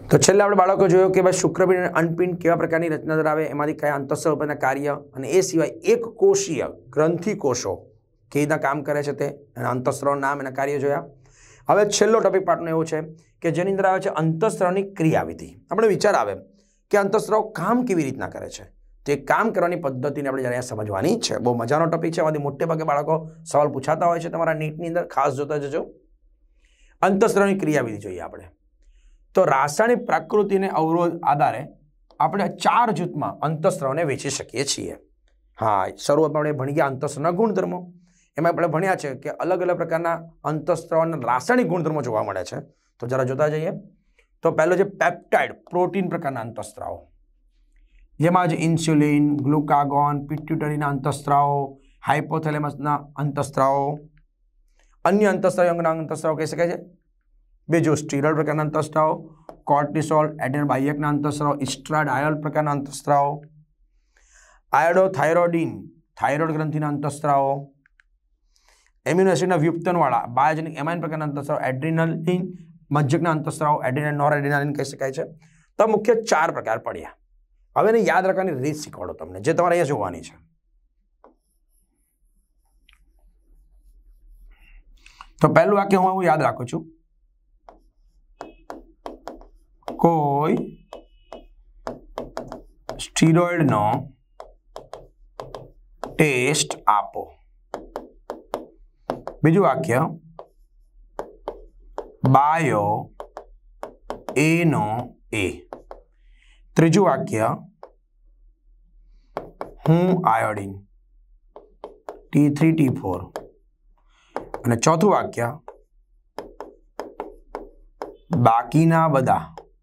तो छेल्ले આપણે બાળકો જોયો કે ભાઈ શુક્રપિંડ અને અંડપિંડ કેવા પ્રકારની રચના ધરાવે, એમાંથી કયા અંતઃસ્ત્રાવ ઉપરના કાર્ય અને એ સિવાય એક કોષીય ગ્રંથિ કોષો કેવી રીતના કામ કરે છે તે એના અંતઃસ્ત્રાવનું નામ એના કાર્ય જોયા. હવે છેલ્લો ટોપિક પાર્ટનો એવો છે કે જેની અંદર આવે છે અંતઃસ્ત્રાવની ક્રિયાવિધિ. આપણે વિચાર આવે કે અંતઃસ્ત્રાવ કામ કેવી રીતના કરે છે, તો એ કામ કરવાની પદ્ધતિને આપણે જ્યારે સમજવાની છે. બહુ મજાનો ટોપિક છે. આમાંથી મોટે ભાગે બાળકો સવાલ પૂછાતા હોય છે તમારા નીટની અંદર, ખાસ જોતા જજો. અંતઃસ્ત્રાવની ક્રિયાવિધિ જોઈએ આપણે. તો રાસાયણિક પ્રકૃતિને અવરોધ આધારે આપણે 4 જૂથમાં અંતઃસ્ત્રાવને વેચી શકીએ છીએ. હા, શરૂઆતમાં આપણે ભણી ગયા અંતઃસ્ત્રાવના ગુણધર્મો. એમાં આપણે ભણ્યા છે કે અલગ અલગ પ્રકારના અંતઃસ્ત્રાવના રાસાયણિક ગુણધર્મો જોવા મળે છે. તો જરા જોતા જઈએ. તો પહેલો છે પેપ્ટાઇડ, પ્રોટીન પ્રકારના અંતઃસ્ત્રાવો, જેમાં છે ઇન્સ્યુલિન, ગ્લુકાગોન, પિટ્યુટરીના અંતઃસ્ત્રાવો, હાઇપોથેલેમસના અંતઃસ્ત્રાવો. અન્ય અંતઃસ્ત્રાવ અંગના અંતઃસ્ત્રાવ કહી શકાય છે. બીજું સ્ટીરોઇડ પ્રકારના અંતઃસ્ત્રાવ, કોર્ટિસોલ, એડ્રેનલ બાહ્યકના અંતઃસ્ત્રાવ, ઇસ્ટ્રાડાયોલ પ્રકારના અંતઃસ્ત્રાવ, આયોડોથાઇરોડિન, થાઇરોઇડ ગ્રંથિના અંતઃસ્ત્રાવો, એમિનો એસિડના વ્યુત્પન્નવાળા બાયોજેનિક એમાઇન પ્રકારના અંતઃસ્ત્રાવ, એડ્રીનલિન, મજ્જકના અંતઃસ્ત્રાવ, એડ્રીનલ નોરએડ્રીનાલિન કહી શકાય છે. તો મુખ્ય 4 પ્રકાર પડ્યા. હવે એને યાદ રાખવાની રીત શીખવાડો તમને, જે તમારે અહીંયા જોવાની છે. તો પહેલું વાક્ય હું યાદ રાખું છું. કોઈ સ્ટીરોઇડનો ટેસ્ટ આપો. બીજું વાક્ય બાયો એ નો એ. ત્રીજું વાક્ય હું આયોડિન T3T4. અને ચોથું વાક્ય બાકીના બધા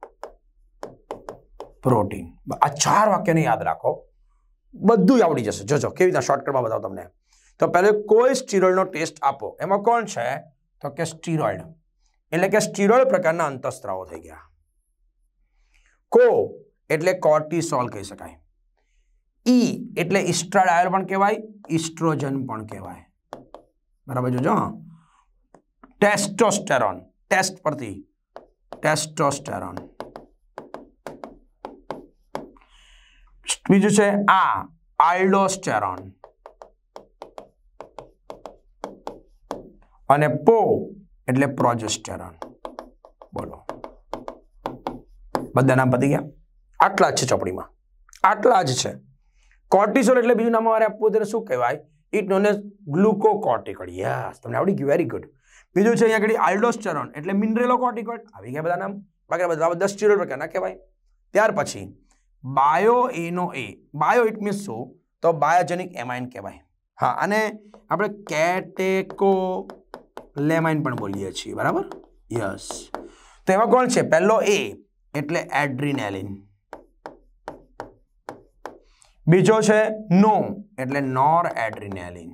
પ્રોટીન. આ 4 વાક્યને યાદ રાખો, બધું આવડી જશે. જોજો કેવી રીતના શોર્ટકટમાં બતાવો તમને. તો પહેલું કોઈ સ્ટીરોઇડનો ટેસ્ટ આપો. એમાં કોણ છે? તો કે સ્ટીરોઇડ, એટલે કે સ્ટીરોઇડ પ્રકારના અંતઃસ્ત્રાવો થઈ ગયા. કો એટલે કોર્ટિસોલ કહી શકાય. ઈ એટલે ઇસ્ટ્રાડાયોલ પણ કહેવાય, ઇસ્ટ્રોજન પણ કહેવાય. બરાબર જોજો. ટેસ્ટોસ્ટેરોન, ટેસ્ટ પરથી ટેસ્ટોસ્ટેરોન. બીજું છે આલ્ડોસ્ટેરોન. અને પો એટલે પ્રોજેસ્ટેરોન. બોલો, બધા નામ પતી ગયા. આટલા જ છે ચોપડીમાં, આટલા જ છે. કોર્ટિસોલ એટલે બીજું નામ મારે આપવું ત્યારે શું કહેવાય? It known as glucocorticoid. Yes, તમને આવડી ગયું, વેરી ગુડ. બીજું છે અહીંયા આગળ આલ્ડોસ્ટેરોન એટલે મિનરેલોકોર્ટિકોઇડ. આવી ગયા બધા નામ. બાકી બધા સ્ટીરોઇડ પ્રકારના કહેવાય. ત્યાર પછી બાયો એનો એ. બાયો ઇટ મીન્સ શું? તો બાયોજેનિક એમાઇન કહેવાય. હા, અને આપણે કેટેકોલેમાઇન પણ બોલીએ છીએ. બરાબર, યસ. તો એમાં કોણ છે? પહેલો એ એટલે એડ્રીનેલિન. બીજો છે નો એટલે નોર એડ્રીનેલિન.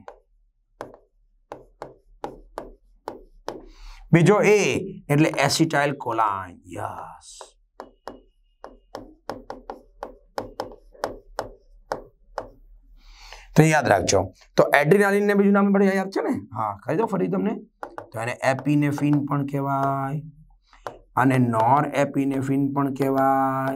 બીજો એ એટલે એસિટાઇલ કોલાઇન. યસ. તો યાદ રાખજો. તો એડ્રીનાલિન ને બીજું નામ પણ યાદ છે ને? હા, કહી દો ફરી તમને. તો એને એપિનેફ્રિન પણ કહેવાય અને નોર એપિનેફ્રિન પણ કહેવાય.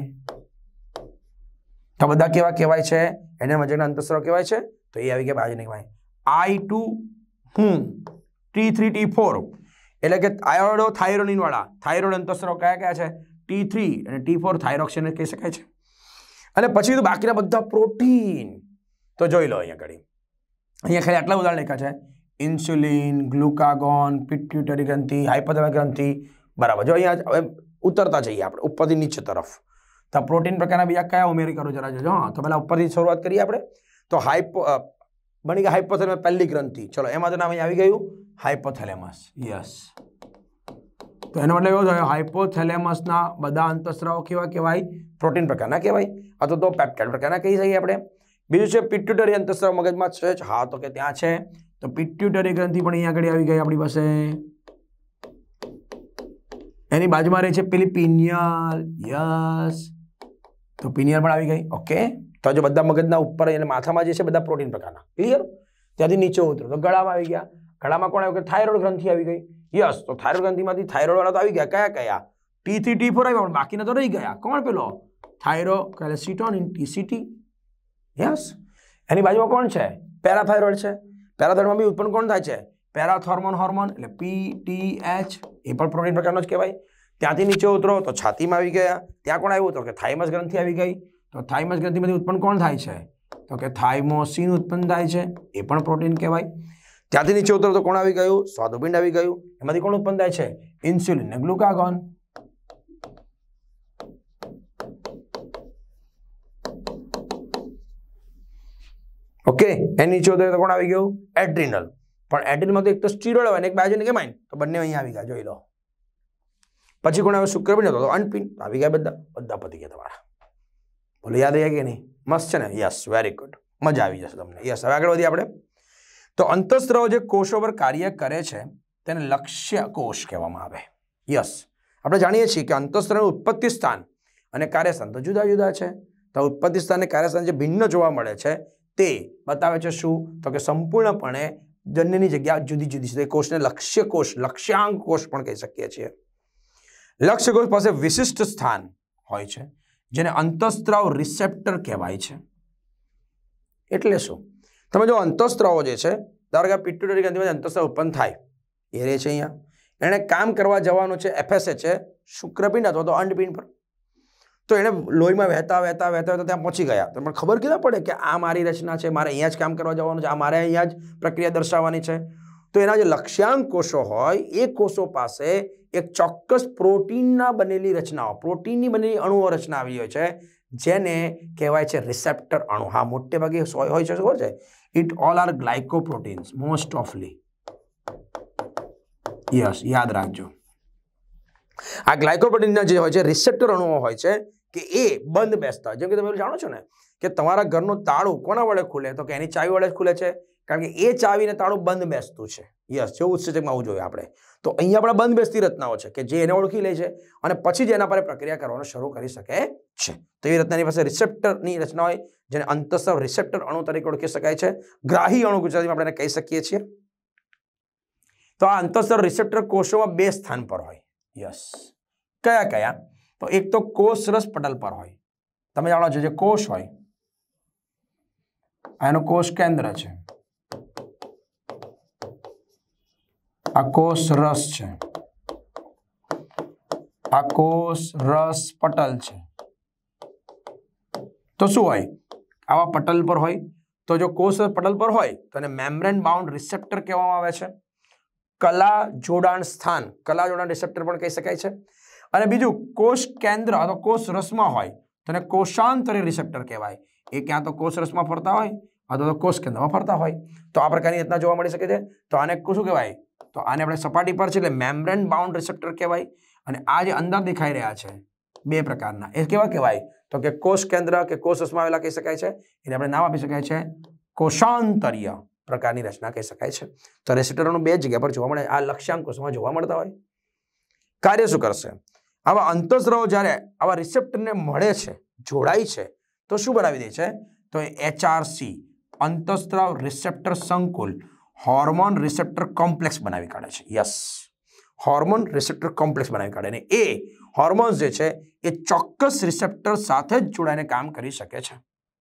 તો બધા કેવા કહેવાય છે? એને મજેના અંતઃસ્ત્રાવ કહેવાય છે. તો એ આવી ગયા બાયોજેનિક એમાઇન. I2 હું T3T4 એટલે કે આયોડોથાઇરોડિન વાળા થાઇરોઇડ અંતઃસ્ત્રાવ કયા છે? T3 અને T4 થાઇરોક્સિન કહી શકાય છે. અને પછી તો બાકીના બધા પ્રોટીન. તો જોઈ લો અહીંયા ઘડી. અહીંયા ખાલી આટલા ઉદાહરણ લખ્યા છે. ઇન્સ્યુલિન, ગ્લુકાગોન, પિટ્યુટરી ગ્રંથિ, હાઇપોથેલેમસ ગ્રંથિ. બરાબર. જો અહીંયા હવે ઉતરતા જઈએ આપણે ઉપરથી નીચે તરફ. તો પ્રોટીન પ્રકારના બીજા કયા ઉમેરી કરો જરા જોજો. હા, તો પહેલા ઉપરથી શરૂઆત કરીએ આપણે. તો બની ગયા હાઇપોથેલેમસ પહેલી ગ્રંથિ. ચલો, એમાં તો નામ અહીં આવી ગયું હાઇપોથેલેમસ. યસ. તો એનો મતલબ એવો થયો હાઇપોથેલેમસના બધા અંતઃસ્ત્રાવો કેવા કહેવાય? પ્રોટીન પ્રકારના કહેવાય, અથવા તો પેપ્ટાઇડ પ્રકારના કહી શકીએ આપણે. બીજું છે પિટ્યુટરી અંતઃસ્ત્રાવ મગજમાં છે. હા, તો કે ત્યાં છે. તો પિટ્યુટરી ગ્રંથિ પણ અહીંયા આગળ આવી ગઈ આપણી પાસે. એની બાજુમાં રહે છે પેલી પિનિયલ. યસ. તો પિનિયલ પણ આવી ગઈ. ઓકે. તો જો બધા મગજના ઉપર અને માથામાં જે છે બધા પ્રોટીન પ્રકારના. ક્લિયર? ત્યાંથી નીચે ઉતરો તો ગળામાં આવી ગયા. ગળામાં કોણ આવ્યું? કે થાઇરોઇડ ગ્રંથિ આવી ગઈ. યસ. તો થાઇરોઇડ ગ્રંથિમાંથી થાઇરોઇડ વાળા તો આવી ગયા. કયા કયા? T થી T4 આવ્યા પણ બાકીના તો રહી ગયા. કોણ પેલો થાઇરોકેલેસિટોનિન TCT. યસ. એની બાજુમાં કોણ છે? પેરાથાઇરોઇડ છે. પેરાથાઇરોઇડમાં બી ઉત્પન્ન કોણ થાય છે? પેરાથોર્મોન હોર્મોન એટલે PTH. એ પણ પ્રોટીન પ્રકારનો જ કહેવાય. ત્યાંથી નીચે ઉતરો તો છાતીમાં આવી ગયા. ત્યાં કોણ આવ્યું? તો કે થાઇમસ ગ્રંથિ આવી ગઈ. તો થાઇમસ ગ્રંથિમાંથી ઉત્પન્ન કોણ થાય છે? તો કે થાઇમોસિન ઉત્પન્ન થાય છે. એ પણ પ્રોટીન કહેવાય. ત્યાંથી નીચે ઉતરો તો કોણ આવી ગયું? સ્વાદુપિંડ આવી ગયું. એમાંથી કોણ ઉત્પન્ન થાય છે? ઇન્સ્યુલિન ને ગ્લુકાગોન. ઓકે, એની નીચે ઉતરે તો કોણ આવી ગયું? એડ્રિનલ. પણ એડ્રિનલમાં તો એક તો સ્ટીરોઇડ હોય ને એક બાજુ કેમાઇન, તો બંને અહીંયા આવી ગયા, જોઈ લો. પછી કોણ આવ્યું? શુક્રપિંડ હતો તો અંડપિંડ. આવી ગયા બધા પતી ગયા તમારા. બોલો યાદ રહ્યા કે નહીં? મસ્ત છે ને? Yes, very good. મજા આવી જશે તમને. યસ, હવે આગળ વધીએ આપણે. તો અંતઃસ્ત્રાવ જે કોષો પર કાર્ય કરે છે તેને લક્ષ્ય કોષ કહેવામાં આવે. યસ, આપણે જાણીએ છીએ કે અંતઃસ્ત્રાવનું ઉત્પત્તિ સ્થાન અને કાર્યસ્થાન તો જુદા જુદા છે. તો ઉત્પત્તિ સ્થાન અને કાર્યસ્થાન જે ભિન્ન જોવા મળે છે તે બતાવે છે શું? તો કે સંપૂર્ણપણે બંનેની જગ્યા જુદી જુદી છે. કોષને લક્ષ્ય કોષ, લક્ષ્યાંક કોષ પણ કહી શકીએ છીએ. લક્ષ્ય કોષ પાસે વિશિષ્ટ સ્થાન હોય છે જેને અંતઃસ્ત્રાવ રિસેપ્ટર કહેવાય છે. એટલે શું? તમે જો અંતઃસ્ત્રાવો જે છે, ધારો કે પિટ્યુટરી ગ્રંથિમાંથી અંતઃસ્ત્રાવ ઉત્પન્ન થાય, એ રહે છે અહીંયા. એણે કામ કરવા જવાનું છે FSH છે શુક્રપિંડ અથવા તો અંડપિંડ પર. તો એને લોહીમાં વહેતા વહેતા વહેતા વહેતા ત્યાં પહોંચી ગયા. તો મને ખબર કેવી પડે કે આ મારી રચના છે, મારે અહીંયા જ કામ કરવા જવાનું છે, આ મારે અહીંયા જ પ્રક્રિયા દર્શાવવાની છે. તો એના જે લક્ષ્યાંક કોષો હોય એ કોષો પાસે એક ચોક્કસ પ્રોટીનના બનેલી રચનાઓ, પ્રોટીનની બનેલી અણુઓ રચના આવી હોય છે જેને કહેવાય છે રિસેપ્ટર અણુ. હા, મોટે ભાગે હોય છે, શું છે? It all are glycoproteins most ઓફલી. યસ, યાદ રાખજો. આ ગ્લાયકોપ્રોટીનના જે હોય છે રિસેપ્ટર અણુઓ હોય છે કે એ બંધ બેસતા હોય. જેમ કે તમે જાણો છો ને કે તમારા ઘરનું તાળું કોના વડે ખુલે? તો કે એની ચાવી વડે જ ખુલે છે, કારણ કે એ ચાવીને તાળું બંધ બેસતું છે. યસ, જેવું ઉત્સેચકમાં આવું જોઈએ આપણે. તો અહીંયા આપણા બંધ બેસતી રચનાઓ છે કે જે એને ઓળખી લે છે અને પછી જ એના પર પ્રક્રિયા કરવાનું શરૂ કરી શકે છે. તો એ રચનાની પાસે રિસેપ્ટરની રચના હોય જેને અંતઃસ્ત્રાવ રિસેપ્ટર અણુ તરીકે ઓળખી શકાય છે. ગ્રાહી અણુ ગુજરાતીમાં આપણે કહી શકીએ છીએ. તો આ અંતઃસ્ત્રાવ રિસેપ્ટર કોષોમાં બે સ્થાન પર હોય. યસ, કયા કયા? તો એક તો કોષરસ પટલ પર હોય. તમે જાણો છો જે કોષ હોય એનું કોષ કેન્દ્ર છે, આ કોષ રસ છે, આ કોષ રસ પટલ છે. તો શું હોય? આવા પટલ પર હોય. તો જો કોષ રસ પટલ પર હોય તો એને મેમ્બ્રેન બાઉન્ડ રિસેપ્ટર કહેવામાં આવે છે. કલા જોડાણ સ્થાન, કલા જોડાણ રિસેપ્ટર પણ કહી શકાય છે. અને બીજું કોષ કેન્દ્ર અથવા કોષ રસમાં હોય તો એને કોષાંતરી રિસેપ્ટર કહેવાય. એ ક્યાં તો કોષ રસમાં ફરતા હોય અથવા તો કોષ કેન્દ્રમાં ફરતા હોય. તો આ પ્રકારની રચના જોવા મળી શકે છે. તો આને શું કહેવાય? તો આને આપણે સપાટી પર છે એટલે મેમ્બ્રેન બાઉન્ડ રિસેપ્ટર કહેવાય. અને આ જે અંદર દેખાઈ રહ્યા છે બે પ્રકારના, એ કેવા કહેવાય? તો કે કોષ કેન્દ્ર કે કોષ રસમાં આવેલા કહી શકાય છે. એને આપણે નામ આપી શકાય છે કોષાંતરીય પ્રકારની રચના કહી શકાય છે. તો રિસેપ્ટરોનું બે જગ્યા પર જોવા મળે. આ લક્ષ્યાંક કોષમાં જોવા મળતા હોય. કાર્ય શું કરશે? આવા અંતઃસ્ત્રાવો જ્યારે આવા રિસેપ્ટરને મળે છે, જોડાય છે, તો શું બનાવી દે છે? તો HRC અંતઃસ્ત્રાવ રિસેપ્ટર સંકુલ હોર્મોન રિસેપ્ટર કોમ્પ્લેક્સ બનાવી કાઢે છે. યસ, હોર્મોન રિસેપ્ટર કોમ્પ્લેક્સ બનાવી કાઢે. ને એ હોર્મોન્સ જે છે એ ચોક્કસ રિસેપ્ટર સાથે જ જોડાઈને કામ કરી શકે છે.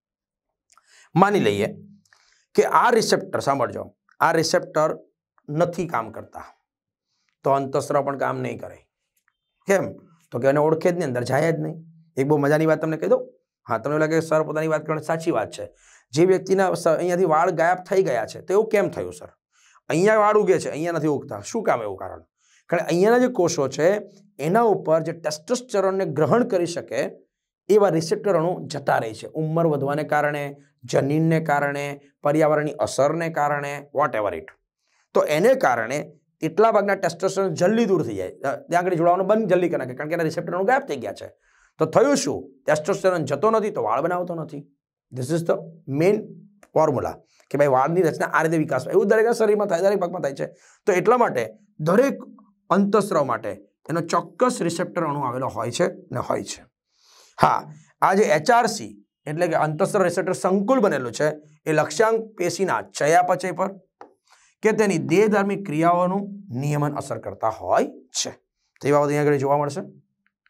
માની લઈએ કે આ રિસેપ્ટર, સાંભળજો, આ રિસેપ્ટર નથી કામ કરતા તો અંતઃસ્ત્રાવ પણ કામ નહીં કરે. કેમ? તો કે એને ઓળખે જ નહીં, અંદર જાય જ નહીં. એક બહુ મજાની વાત તમને કહી દઉં. હા, તમને લાગે સર પોતાની વાત કરવાની સાચી વાત છે. જે વ્યક્તિના અહીંયાથી વાળ ગાયબ થઈ ગયા છે તો એવું કેમ થયું સર? અહીંયા વાળ ઉગે છે, અહીંયા નથી ઉગતા. શું કામ? એવું કારણ કારણ અહીંયાના જે કોષો છે એના ઉપર જે ટેસ્ટોસ્ટેરોનને ગ્રહણ કરી શકે એવા રિસેપ્ટર અણુ જતા રહે છે. ઉંમર વધવાને કારણે, જનીનને કારણે, પર્યાવરણની અસરને કારણે, વોટ એવર ઇટ. તો એને કારણે એટલા ભાગના ટેસ્ટોસ્ટેરોન જલ્દી દૂર થઈ જાય, ત્યાં આગળ જોડાવાનું બંધ જલ્દી કરી નાખે, કારણ કે એના રિસેપ્ટર અણુ ગાયબ થઈ ગયા છે. તો થયું શું? ટેસ્ટોસ્ટેરોન જતો નથી તો વાળ બનાવતો નથી. This is the main formula કે ભાઈ વાળની રચના આ રીતે વિકાસ એવું દરેક શરીરમાં થાય, દરેક ભાગમાં થાય છે. તો એટલા માટે દરેક અંતઃસ્ત્રાવ માટે એનો ચોક્કસ રિસેપ્ટર અણુ આવેલો હોય છે ને હોય છે. હા, આ જે HRC એટલે કે અંતઃસ્ત્રાવ રિસેપ્ટર સંકુલ બનેલું છે એ લક્ષ્યાંક પેશીના ચયાપચય પર કે તેની દેહધાર્મિક ક્રિયાઓનું નિયમન અસર કરતા હોય છે. તો એ બાબત અહીંયા આગળ જોવા મળશે.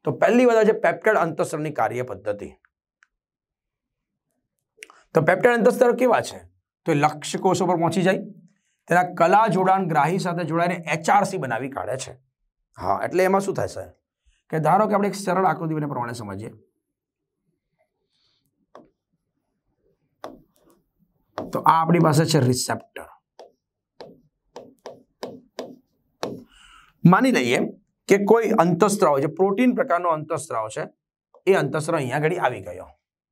તો પહેલી વાત છે પેપ્ટાઇડ અંતઃસ્ત્રાવની કાર્ય પદ્ધતિ. તો પેપ્ટાઇડ અંતઃસ્ત્રાવ કેવા છે? તો લક્ષ્ય કોષો પર પહોંચી જાય, તેના કલા જોડાણ ગ્રાહી સાથે જોડાઈને HRC બનાવી કાઢે છે. હા, એટલે એમાં શું થાય છે કે ધારો કે આપણે એક સરળ આકૃતિ પ્રમાણે સમજીએ. તો આ આપણી પાસે છે રિસેપ્ટર. માની લઈએ કે કોઈ અંતઃસ્ત્રાવ જે પ્રોટીન પ્રકારનો અંતઃસ્ત્રાવ છે, એ અંતઃસ્ત્રાવ અહીંયા આગળ આવી ગયો,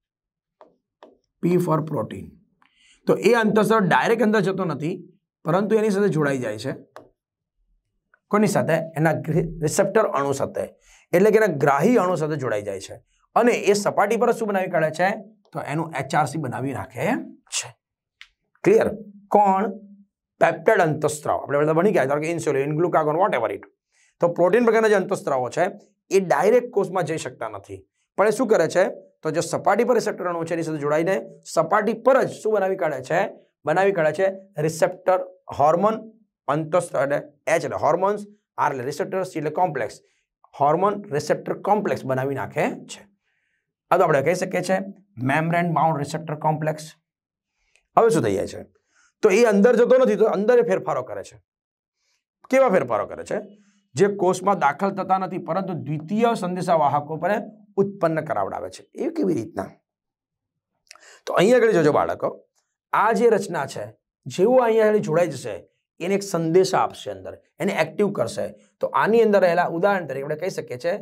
P ફોર પ્રોટીન. તો એ અંતઃસ્ત્રાવ ડાયરેક્ટ અંદર જતો નથી, પરંતુ એની સાથે જોડાઈ જાય છે. કોની સાથે? એના રિસેપ્ટર અણુ સાથે, એટલે કે એના ગ્રાહી અણુ સાથે જોડાઈ જાય છે અને એ સપાટી પર શું બનાવી કાઢે છે? તો એનું HRC બનાવી નાખે છે. ક્લિયર? કોણ? પેપ્ટાઇડ અંતઃસ્ત્રાવ. આપણે બધા ભણી ગયા, ધારો કે ઇન્સ્યુલિન, ગ્લુકાગોન, વોટએવર ઇટ. તો પ્રોટીન પ્રકારના જે અંતઃસ્ત્રાવો છે એ ડાયરેક્ટ કોષમાં જઈ શકતા નથી, પણ એ શું કરે છે? તો જે સપાટી પર રિસેપ્ટર અણુ છે એની સાથે જોડાઈને સપાટી પર જ શું બનાવી કાઢે છે? બનાવી કાઢે છે રિસેપ્ટર હોર્મોન અંતઃસ્ત્રાવ, એટલે H એટલે હોર્મોન્સ, R એટલે રિસેપ્ટર, C એટલે કોમ્પ્લેક્સ, હોર્મોન રિસેપ્ટર કોમ્પ્લેક્સ બનાવી નાખે છે. આ તો આપણે કહી શકીએ છીએ મેમ્બ્રેન બાઉન્ડ રિસેપ્ટર કોમ્પ્લેક્સ. હવે શું થઈ જાય છે? તો એ અંદર જતો નથી, તો અંદર ફેરફારો કરે છે. કેવા ફેરફારો કરે છે? જે કોષમાં દાખલ થતા નથી, પરંતુ દ્વિતીય સંદેશાવાહકો પર ઉત્પન્ન કરાવડાવે છે. એ કેવી રીતના? તો અહીંયા આગળ જોજો બાળકો, આ જે રચના છે, જેવું અહીંયા આગળ જોડાઈ જશે, એને એક સંદેશા આપશે અંદર, એને એક્ટિવ કરશે. તો આની અંદર રહેલા ઉદાહરણ તરીકે આપણે કહી શકીએ છીએ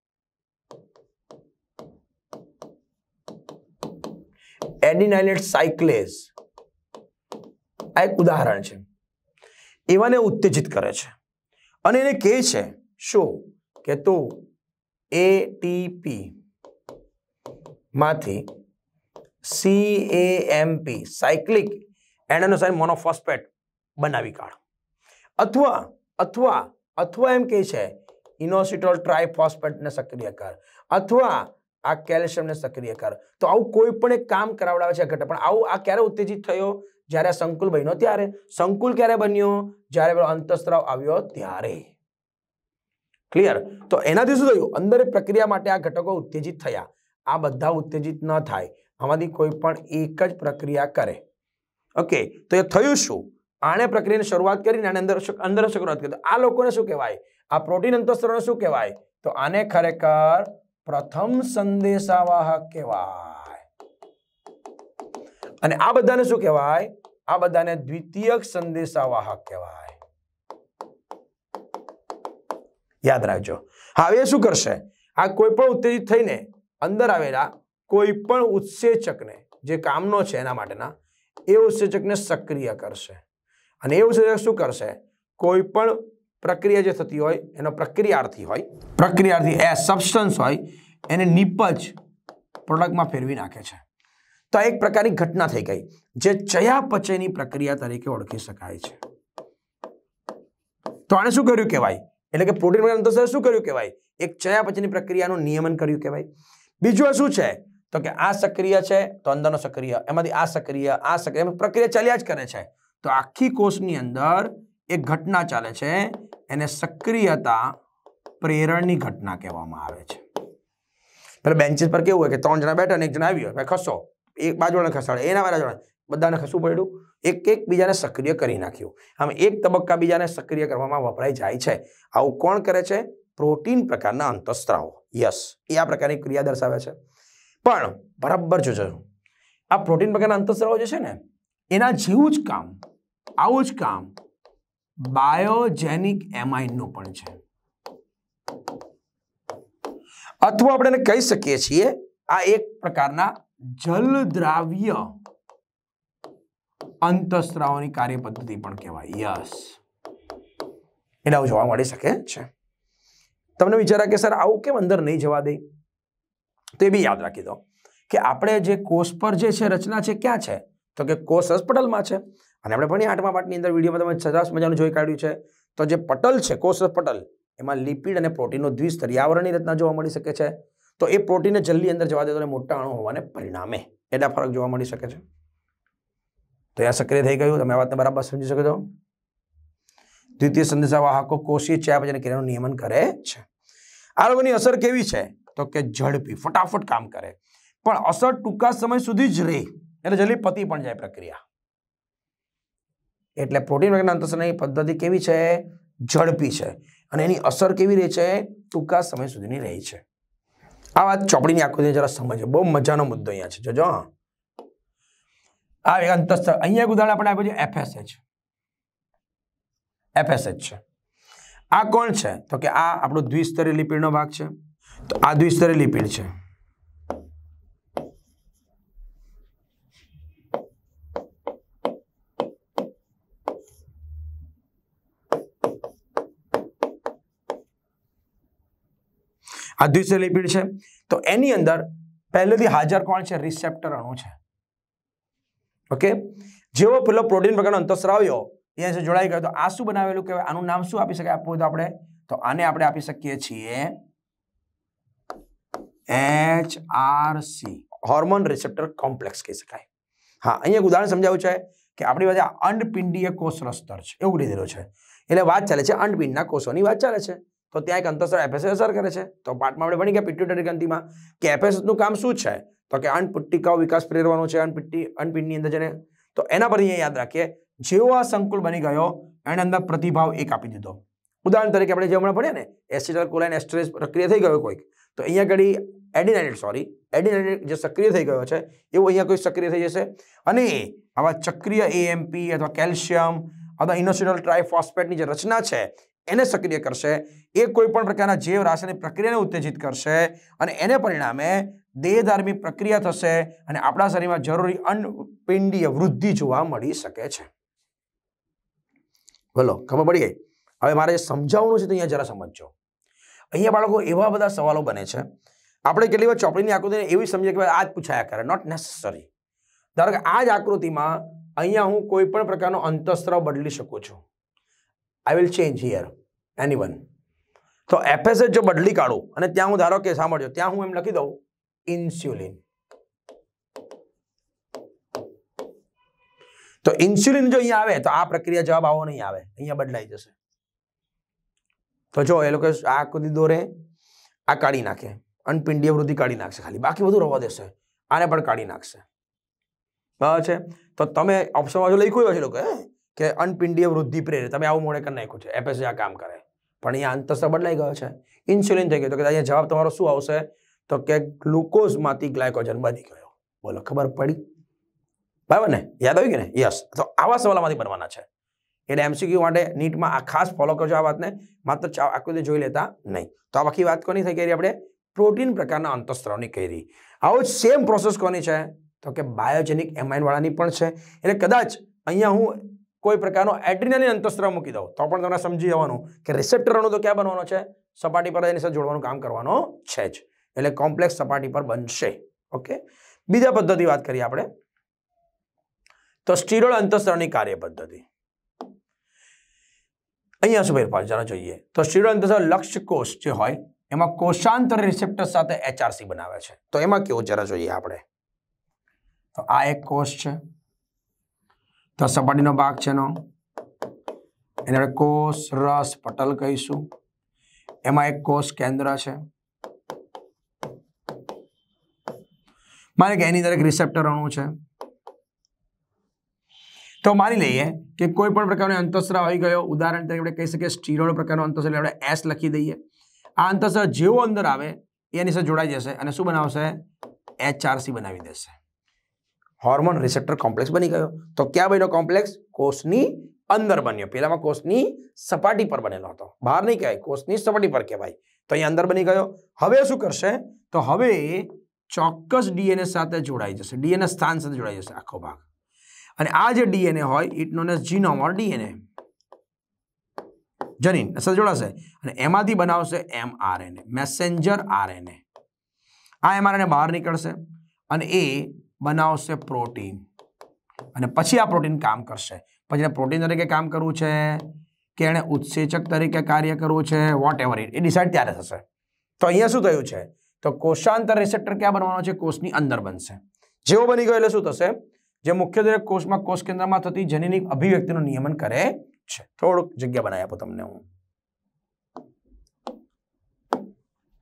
એડિનાઇલેટ સાયક્લેઝ. આ એક ઉદાહરણ છે. એવાને ઉત્તેજિત કરે છે અને એને કહે છે શું કે તું ATP માંથી CAMP સાયક્લિક એડેનોસાઇન મોનોફોસ્ફેટ બનાવી કાઢ, અથવા એમ કહે છે ઇનોસિટોલ ટ્રાઇફોસ્ફેટને સક્રિય કર, અથવા આ કેલ્શિયમને સક્રિય કર. તો આવું કોઈ પણ એક કામ કરાવડાવે છે ઘટક. પણ આવું આ ક્યારે ઉત્તેજિત થયો? જ્યારે સંકુલ બન્યો ત્યારે. સંકુલ ક્યારે બન્યો? જ્યારે પેલો અંતઃસ્ત્રાવ આવ્યો ત્યારે. ક્લિયર? તો એનાથી શું થયું? અંદર પ્રક્રિયા માટે આ ઘટકો ઉત્તેજિત થયા. આ બધા ઉત્તેજિત ન થાય, આમાંથી કોઈ પણ એક જ પ્રક્રિયા કરે. ઓકે, તો એ થયું શું? આને પ્રક્રિયાની શરૂઆત કરીને આને અંદર શરૂઆત કરી. આ લોકોને શું કહેવાય? આ પ્રોટીન અંતઃસ્ત્રાવને શું કહેવાય? તો આને ખરેખર પ્રથમ સંદેશાવાહક કહેવાય. અને આ બધાને શું કહેવાય? આ બધાને દ્વિતીયક સંદેશાવાહક કહેવાય. યાદ રાખજો. હવે શું કરશે? આ કોઈ પણ ઉત્તેજિત થઈને અંદર આવેલા કોઈ પણ ઉત્સેચકને, જે કામનો છે એના માટેના, એ ઉત્સેચકને સક્રિય કરશે. અને એ ઉત્સેચક શું કરશે? કોઈ પણ પ્રક્રિયા જે થતી હોય એનો પ્રક્રિયાર્થી સબસ્ટન્સ હોય એને નિપજ પ્રોડક્ટમાં ફેરવી નાખે છે. તો આ એક પ્રકારની ઘટના થઈ ગઈ, જે ચયાપચયની પ્રક્રિયા તરીકે ઓળખી શકાય છે. તો આને શું કર્યું કહેવાય? એટલે કે પ્રોટીન અંતઃસ્ત્રાવે શું કર્યું કહેવાય? એક ચયાપચયની પ્રક્રિયાનું નિયમન કર્યું કહેવાય. બીજું શું છે? તો કે આ સક્રિય છે તો અંદરનો સક્રિય, એમાંથી આ સક્રિય, પ્રક્રિયા ચાલ્યા જ કરે છે. તો આખી કોષની અંદર એક ઘટના ચાલે છે, એને સક્રિયતા પ્રેરણની ઘટના કહેવામાં આવે છે. પેલા બેન્ચીસ પર કેવું હોય કે 3 જણા બેઠા અને 1 જણા આવ્યો, ભાઈ ખસો, એક બાજુને ખસાડે, એના વાળા જણા બધાને ખસવું પડ્યું, એક બીજાને સક્રિય કરી નાખ્યું. આમ એક તબક્કા બીજાને સક્રિય કરવામાં વપરાઈ જાય છે. આવું કોણ કરે છે? પ્રોટીન પ્રકારના અંતઃસ્ત્રાવો. યસ, એ આ પ્રકારની ક્રિયા દર્શાવે છે. પણ બરાબર જોજો, આ પ્રોટીન પ્રકારના અંતઃસ્ત્રાવો જે છે ને, એના જેવું જ કામ, આવું જ કામ બાયોજેનિક એમાઇનનું પણ છે. અથવા આપણે એને કહી શકીએ છીએ આ એક પ્રકારના જલદ્રાવ્ય અંતઃસ્ત્રાવોની કાર્ય પદ્ધતિ પણ કહેવાય. યસ, એટલે આવું જોવા મળી શકે છે. તમને વિચારા કે સર આવું કેમ અંદર નહીં જવા દે? તો એ બી યાદ રાખી દો કે આપણે જે કોષ પર જે છે રચના છે ક્યાં છે? તો કે કોષ પટલમાં છે. અને આપણે ભણી 8મા પાઠની અંદર વિડીયોમાં તમે સરસ મજાનું જોઈ કાઢ્યું છે. તો જે પટલ છે, કોષ પટલ, એમાં લિપિડ અને પ્રોટીનનો દ્વિસ્તરીય આવરણની રચના જોવા મળી શકે છે. તો એ પ્રોટીનને જલ્દી અંદર જવા દેતો અને મોટા અણુ હોવાને પરિણામે એટલા ફરક જોવા મળી શકે છે. તો આ સક્રિય થઈ ગયું. તમે આ વાતને બરાબર સમજી શકો છો. દ્વિતીય સંદેશાવાહકો કોષીય ચયાપચયની ક્રિયાનું નિયમન કરે છે. આ લોકોની અસર કેવી છે તો કે ઝડપી, ફટાફટ કામ કરે, પણ અસર ટૂંકા સમય સુધી જ રહે, એટલે જલ્દી પતી પણ જાય પ્રક્રિયા. એટલે પ્રોટીન વગરના અંતઃસ્ત્રાવની પદ્ધતિ કેવી છે? ઝડપી છે, અને એની અસર કેવી રહે છે? ટૂંકા સમય સુધીની રહે છે. આ વાત ચોપડીની આકૃતિને જરા સમજો, બહુ મજાનો મુદ્દો અહીંયા છે. જોજો આ અંતઃસ્ત્રાવ, અહીંયા ઉદાહરણ આપણે આપ્યું છે FSH. FSH છે. આ કોણ છે તો કે આ આપણો દ્વિસ્તરીય લિપિડનો ભાગ છે. તો આ દ્વિસ્તરીય લિપિડ છે. આ દ્વિસ્તરીય લિપિડ છે. તો એની અંદર પહેલેથી હાજર કોણ છે? રિસેપ્ટર અણુ છે. ઓકે, જેવો પેલો પ્રોટીન પ્રકારનો અંતઃસ્ત્રાવ આવ્યો અહીંયા જોડાઈ ગયો, તો આ શું બનાવેલું કહેવાય? આનું નામ શું આપી શકાય આપવું તો આપણે? તો આને આપણે આપી શકીએ છીએ HRC, હોર્મોન રિસેપ્ટર કોમ્પ્લેક્સ કહી શકાય. હા, અહીંયા એક ઉદાહરણ સમજાવ્યું છે કે આપણી પાસે અંડપિંડીય કોષ રસ્તર છે એવું લીધેલું છે. એટલે વાત ચાલે છે અંડપિંડના કોષોની વાત ચાલે છે. તો ત્યાં એક અંતઃસ્ત્રાવ FSH અસર કરે છે. તો પાઠમાં આપણે ભણી ગયા પિટ્યુટરી ગ્રંથિમાં કે FSH નું કામ શું છે તો કે અંડપટ્ટિકાઓ વિકાસ પ્રેરવાનો છે અંડપિંડની અંદર જઈને. તો એના પર અહીંયા યાદ રાખીએ, જેવો આ સંકુલ બની ગયો એને અંદર પ્રતિભાવ 1 આપી દીધો. ઉદાહરણ તરીકે આપણે જે હમણાં ભણ્યા ને એસિટાઇલ કોલાઇન એસ્ટરેઝ પ્રક્રિયા થઈ ગયો કોઈક, તો અહીંયા ઘડી એડિનાઇલેટ જે સક્રિય થઈ ગયો છે એવું અહીંયા કોઈ સક્રિય થઈ જશે, અને આવા ચક્રીય AMP અથવા કેલ્શિયમ અથવા ઇનોસિનોલ ટ્રાઇફોસ્ફેટની જે રચના છે એને સક્રિય કરશે. એ કોઈ પણ પ્રકારના જૈવ રાસાયણિક પ્રક્રિયાને ઉત્તેજિત કરશે, અને એને પરિણામે દેહધાર્મી પ્રક્રિયા થશે, અને આપણા શરીરમાં જરૂરી અંડપિંડીય વૃદ્ધિ જોવા મળી શકે છે. બોલો, ખબર પડી ગઈ? હવે મારે સમજાવવાનું છે તો અહીંયા જરા સમજજો. અહીંયા બાળકો એવા બધા સવાલો બને છે, આપણે કેટલી વાર ચોપડીની આકૃતિને એવી સમજીએ કે આ જ પૂછાયા કરે, નોટ નેસેસરી. ધારો કે આ જ આકૃતિમાં અહીંયા હું કોઈ પણ પ્રકારનો અંતઃસ્ત્રાવ બદલી શકું છું. I will change here anyone. તો FSH જો બદલી કાઢું અને ત્યાં હું ધારો કે સાંભળજો, ત્યાં હું એમ લખી દઉં ઇન્સ્યુલિન. તો ઇન્સ્યુલિન જો અહીંયા આવે તો આ પ્રક્રિયા જવાબ આવો નહીં આવે, અહીંયા બદલાઈ જશે. તો જો એ લોકો આ આકૃતિ દોરે, આ કાઢી નાખે, અનપિંડીય વૃદ્ધિ કાઢી નાખશે ખાલી, બાકી બધું રહેવા દેશે. આને પણ કાઢી નાખશે. બરાબર છે? તો તમે ઓપ્શનમાં જો લખ્યું છે લોકો કે અનપિંડીય વૃદ્ધિ પ્રેરે, તમે આવું મોડે કરી નાખ્યું છે, FSH આ કામ કરે, પણ અહીંયા અંતઃસ્ત્રાવ બદલાઈ ગયો છે, ઇન્સ્યુલિન થઈ ગયું. તો કે અહીંયા જવાબ તમારો શું આવશે તો કે ગ્લુકોઝમાંથી ગ્લાયકોજન બની ગયો. બોલો, ખબર પડી? બરાબર ને? યાદ આવી ગયું ને? યસ. તો આવા સવાલોમાંથી બનવાના છે. એટલે MCQ માટે નીટમાં આ ખાસ ફોલો કરજો આ વાતને, માત્ર આકૃતિ જોઈ લેતા નહીં. તો આ બાકી વાત કોની થઈ ગઈ? આપણે પ્રોટીન પ્રકારના અંતઃસ્ત્રાવની કરી. આવો જ સેમ પ્રોસેસ કોની છે તો કે બાયોજેનિક એમાઇન વાળાની પણ છે. એટલે કદાચ અહીંયા હું કોઈ પ્રકારનો એડ્રીનાલિન અંતઃસ્ત્રાવ મૂકી દઉં તો પણ તમને સમજી જવાનું કે રિસેપ્ટર અણુ તો ક્યાં બનવાનો છે? સપાટી પર એની સાથે જોડવાનું કામ કરવાનો છે જ. એટલે કોમ્પ્લેક્સ સપાટી પર બનશે. ઓકે, બીજા પદ્ધતિ વાત કરીએ આપણે તો સ્ટીરોઇડ અંતઃસ્ત્રાવની કાર્ય પદ્ધતિ. અહીંયા શું ફેરફાર જરા જોઈએ. તો સ્ટીરોઇડ અંતઃસ્ત્રાવ લક્ષ્ય કોષ જે હોય એમાં કોષાંતર રિસેપ્ટર સાથે HRC બનાવે છે. તો એમાં કેવું જરા જોઈએ આપણે. તો આ એક કોષ છે, તો સપાટીનો ભાગ છે એનો, એને આપણે કોષ રસ પટલ કહીશું. એમાં એક કોષ કેન્દ્ર છે, માને કે એની અંદર એક રિસેપ્ટર અણુ છે. તો માની લઈએ કે કોઈ પણ પ્રકારનો અંતઃસ્ત્રાવ આવી ગયો, ઉદાહરણ તરીકે આપણે કહી શકીએ સ્ટીરોઇડ પ્રકારનો અંતઃસ્ત્રાવ, આપણે S લખી દઈએ. આ અંતઃસ્ત્રાવ જેવો અંદર આવે એની સાથે જોડાઈ જશે અને શું બનાવશે? HRC બનાવી દેશે. હોર્મોન રિસેપ્ટર કોમ્પ્લેક્સ બની ગયો. તો ક્યાં બન્યો કોમ્પ્લેક્સ? કોષની અંદર બન્યો. પેલામાં કોષની સપાટી પર બનેલો હતો, બહાર નહીં કહેવાય, કોષની સપાટી પર કહેવાય. તો અહીંયા અંદર બની ગયો. હવે શું કરશે તો હવે ચોક્કસ DNA સાથે જોડાઈ જશે, DNA સ્થાન સાથે જોડાઈ જશે આખો ભાગ. અને આ જે DNA હોય it known as genome or DNA, જનીન સાથે જોડાશે અને એમાંથી બનાવશે mRNA, મેસેન્જર RNA. આ mRNA બહાર નીકળશે અને એ બનાવશે પ્રોટીન, અને પછી આ પ્રોટીન કામ કરશે. પછી પ્રોટીન તરીકે કામ કરવું છે કે એને ઉત્સેચક તરીકે કાર્ય કરવું છે, વોટ એવર એ ડિસાઇડ ત્યારે થશે. તો અહીંયા શું થયું છે તો કોષાંતર રિસેપ્ટર ક્યાં બનવાનો છે? કોષની અંદર બનશે. જેવો બની ગયો એટલે શું થશે? જે મુખ્યત્વે કોષમાં કોષ કેન્દ્રમાં થતી જનીનિક અભિવ્યક્તિનું નિયમન કરે છે. થોડુંક જગ્યા બનાવી આપો તમને હું.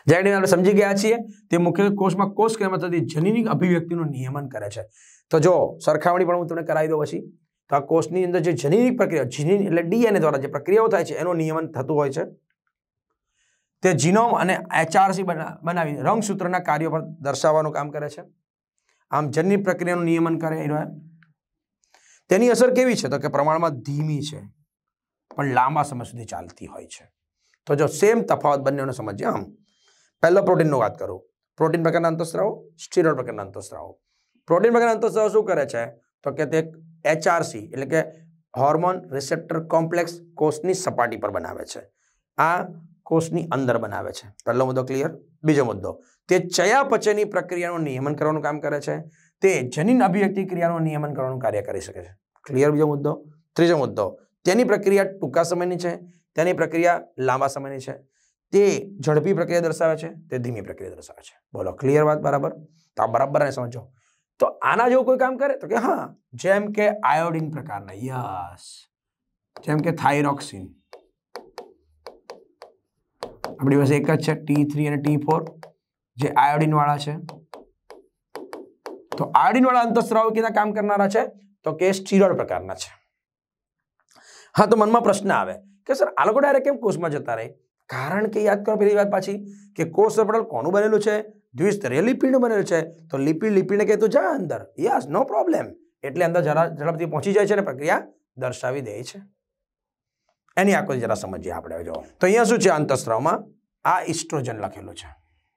જેને આપણે સમજી ગયા છીએ તે મુખ્ય કોષમાં કોષ ક્રિયા થતી જનીનિક અભિવ્યક્તિનું નિયમન કરે છે. તો જો સરખામણી પણ હું તમને કરાવી દઉં પછી. તો આ કોષની અંદર જે જનીનિક પ્રક્રિયા જીનિન એટલે ડીએનએ દ્વારા જે પ્રક્રિયાઓ થાય છે એનું નિયમન થતું હોય છે. તે જીનોમ અને HRC બનાવી રંગસૂત્રના કાર્યો પર દર્શાવવાનું કામ કરે છે. આમ જનીન પ્રક્રિયાનું નિયમન કરે એ તેની અસર કેવી છે તો કે પ્રમાણમાં ધીમી છે પણ લાંબા સમય સુધી ચાલતી હોય છે. તો જો સેમ તફાવત બંનેનો સમજીએ. આમ પહેલો પ્રોટીનનો વાત કરું. પ્રોટીન પ્રકારના અંતઃસ્રાવો, સ્ટીરોઇડ પ્રકારના અંતઃસ્રાવો. પ્રોટીન પ્રકારના અંતઃસ્રાવો શું કરે છે તો કે તે HRC એટલે કે હોર્મોન રિસેપ્ટર કોમ્પ્લેક્સ કોષની સપાટી પર બનાવે છે. આ કોષની અંદર બનાવે છે. પહેલો મુદ્દો ક્લિયર. બીજો મુદ્દો, તે ચયાપચયની પ્રક્રિયાનું નિયમન કરવાનું કામ કરે છે. તે જનીન અભિવ્યક્તિ ક્રિયાનું નિયમન કરવાનું કાર્ય કરી શકે છે. ક્લિયર બીજો મુદ્દો. ત્રીજો મુદ્દો, તેની પ્રક્રિયા ટૂંકા સમયની છે, તેની પ્રક્રિયા લાંબા સમયની છે. તે ઝડપી પ્રક્રિયા દર્શાવે છે, તે ધીમી પ્રક્રિયા દર્શાવે છે. બોલો ક્લિયર વાત બરાબર? તો આ બરાબર ને સમજો. તો આના જેવું કોઈ કામ કરે તો કે હા, જેમ કે આયોડિન પ્રકારના, યસ, જેમ કે થાઇરોક્સિન. આપણી પાસે એક જ છે T3 અને T4 જે આયોડિન વાળા છે. તો આયોડિન વાળા અંતઃસ્રાવો કેના કામ કરનારા છે તો કે સ્ટીરોઇડ પ્રકારના છે. હા, તો મનમાં પ્રશ્ન આવે કે સર આ લોકો ડાયરેક્ટ કેમ કોષમાં જતા રહે? કારણ કે યાદ કરો પેલી વાત પાછી કે કોષ પટલ કોનું બનેલું છે? દ્વિસ્તરીય લિપિડનું બનેલું છે. તો લિપિડને કહે તો જા અંદર, યસ, નો પ્રોબ્લેમ. એટલે અંદર જરા ઝડપથી પહોંચી જાય છે અને પ્રક્રિયા દર્શાવી દે છે. એની આકૃતિ જરા સમજીએ આપણે. જો તો અહીંયા શું છે અંતઃસ્રાવમાં? આ ઇસ્ટ્રોજન લખેલું છે.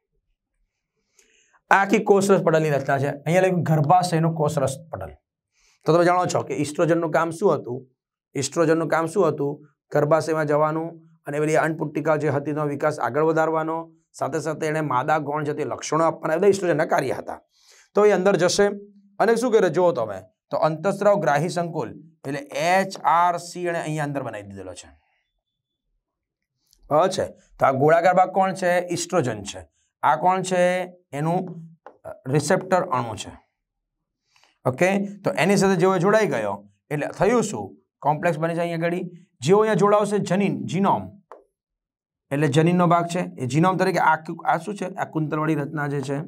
આ આખી કોષરસ પટલની રચના છે. અહીંયા લખ્યું ગર્ભાશયનું કોષરસ પટલ. તો તમે જાણો છો કે ઇસ્ટ્રોજનનું કામ શું હતું? ઇસ્ટ્રોજનનું કામ શું હતું? ગર્ભાશયમાં જવાનું અને પેલી અન્નપુટ્ટિકા જે હતી તેનો વિકાસ આગળ વધારવાનો, સાથે સાથે એણે માદા ગૌણ જતી લક્ષણો આપવાના, બધા ઇસ્ટ્રોજનના કાર્ય હતા. તો એ અંદર જશે અને શું કરે જુઓ તમે તો અંતઃસ્રાવ ગ્રાહી સંકુલ એટલે HRC અને અહીંયા અંદર બનાવી દીધેલો છે. છે તો આ ગોળાકાર ભાગ કોણ છે? ઇસ્ટ્રોજન છે. આ કોણ છે? એનું રિસેપ્ટર અણુ છે. ઓકે, તો એની સાથે જેવો જોડાઈ ગયો એટલે થયું શું? કોમ્પ્લેક્સ બની જાય અહીંયા ઘડી. જેવો અહીંયા જોડાવશે જનીન, જીનોમ એટલે જનીનનો ભાગ છે એ જીનોમ તરીકે આ શું છે? આ કુંતલવાળી રચના જે છે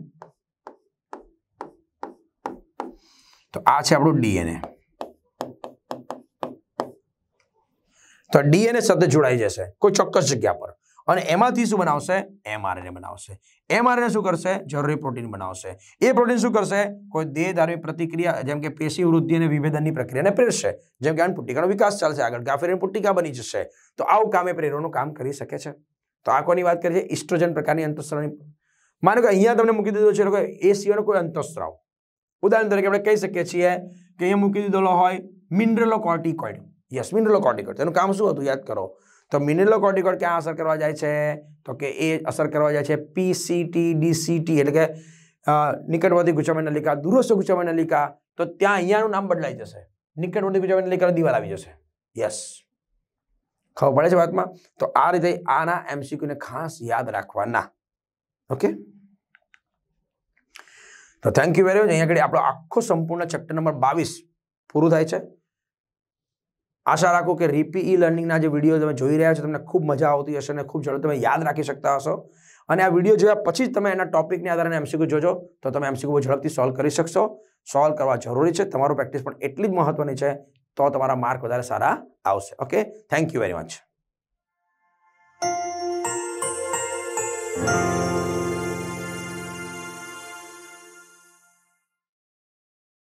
તો આ છે આપણું ડીએનએ. તો ડીએનએ સાથે જોડાઈ જશે કોઈ ચોક્કસ જગ્યા પર અને એમાંથી શું બનાવશે? mRNA બનાવશે. mRNA શું કરશે? જરૂરી પ્રોટીન બનાવશે. એ પ્રોટીન શું કરશે? કોઈ દેહધારી પ્રતિક્રિયા જેમ કે પેશી વૃદ્ધિ અને વિભેદનની પ્રક્રિયાને પ્રેરશે. જેમ કે અન્નપુટ્ટિકાનો વિકાસ ચાલશે આગળ, ગાફેરીન પુટ્ટિકા બની જશે. તો આવું કામ એ પ્રેરવાનું કામ કરી શકે છે. તો આ કોની વાત કરીએ? ઇસ્ટ્રોજન પ્રકારની અંતઃસ્રાવની. માનો કે અહીંયા તમને મૂકી દીધો છે એ સિવાયનો કોઈ અંતઃસ્રાવ. ઉદાહરણ તરીકે આપણે કહી શકીએ છીએ કે અહીંયા મૂકી દીધેલો હોય મિનરલોકોર્ટિકોઇડ. યસ, મિનરલોકોર્ટિકોઇડ. તેનું કામ શું હતું યાદ કરો. તો મિનરલોકોર્ટિકોઇડ ક્યાં અસર કરવા જાય છે તો કે એ અસર કરવા જાય છે PCT DCT એટલે કે નિકટવર્તી ગુચ્છામય નલિકા, દૂરસ્થ ગુચ્છામય નલિકા. તો ત્યાં અહીંયાનું નામ બદલાઈ જશે, નિકટવર્તી ગુચ્છામય નલિકાની દિવાલ આવી જશે. યસ, ખબર પડે છે વાતમાં? તો આ રીતે આના MCQ ને ખાસ યાદ રાખવાના. ઓકે, તો થેન્ક યુ વેરી મચ. અહીંયા આગળ આપણો આખો સંપૂર્ણ ચેપ્ટર નંબર 22 પૂરું થાય છે. આશા રાખું કે રીપી લર્નિંગના જે વિડીયો તમે જોઈ રહ્યા છો તમને ખૂબ મજા આવતી હશે અને ખૂબ ઝડપ તમે યાદ રાખી શકતા હશો. અને આ વિડીયો જોયા પછી જ તમે એના ટોપિકને આધારે MCQ જોજો તો તમે MCQ બહુ ઝડપથી સોલ્વ કરી શકશો. સોલ્વ કરવા જરૂરી છે, તમારું પ્રેક્ટિસ પણ એટલી જ મહત્વની છે, તો તમારા માર્ક વધારે સારા આવશે. Okay, thank you very much.